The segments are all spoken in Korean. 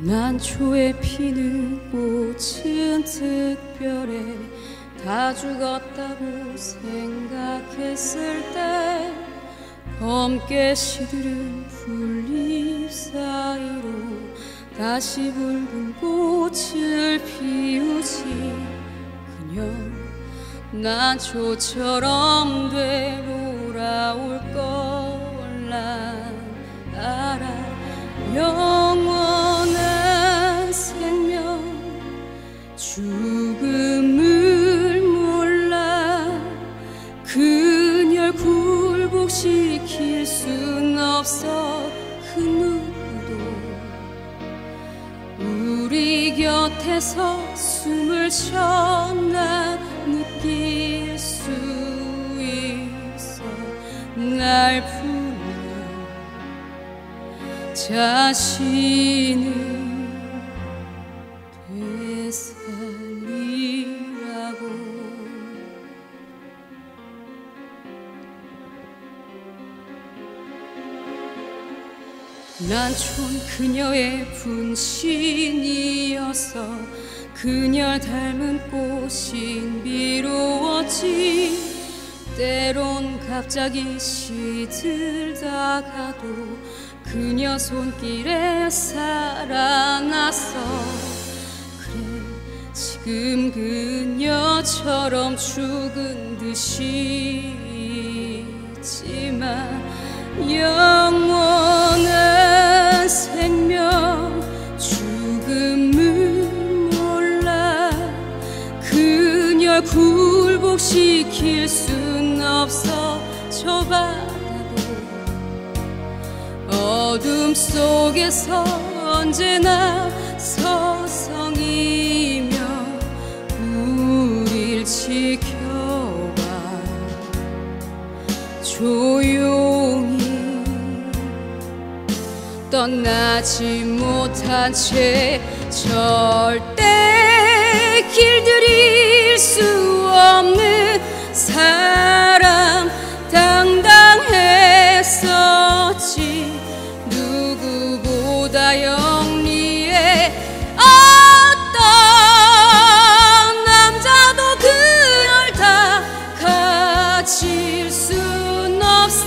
난초에 피는 꽃은 특별해 다 죽었다고 생각했을 때 검게 시들은 풀잎 사이로 다시 붉은 꽃을 피우지. 그녀 난초처럼 되돌아올 걸 난 알아. 영원한 생명 죽음을 몰라. 그녀를 굴복시킬 순 없어. 그 누구도 우리 곁에서 숨을 쉬어 난 느낄 수 있어. 날 부르는 자신을 되살리라고. 난촌 그녀의 분신이어서 그녀를 닮은 꽃이 미루었지. 때론 갑자기 시들다가도 그녀 손길에 살아났어. 그래 지금 그녀처럼 죽은 듯이 있지만 영원한 생명 죽음을 몰라. 그녀를 굴복시킬 순 없어. 저 바다도 어둠 속에서 언제나 서성이며 우릴 지켜봐. 조용히 떠나지 못한 채 절대 길들일 수 없는 사람 당당했었지. 누구보다 영리해. 어떤 남자도 그걸 다 가질 순 없어.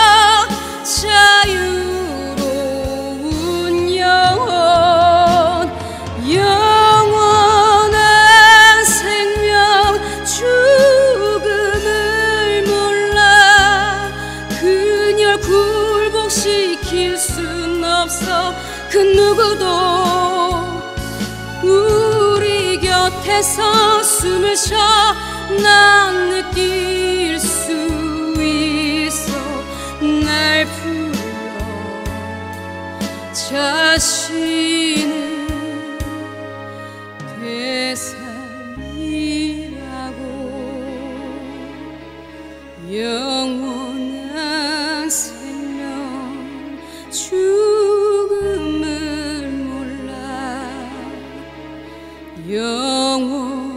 자유로운 영혼 영원한 생명 죽음을 몰라. 그녀를 굴복시킬 순 없어. 그 누구도 우리 곁에서 숨을 쉬어 난 느낄 수 있어. 날 불러 자신을 되살리라고. 영원한 생명 죽음을 몰라. 영원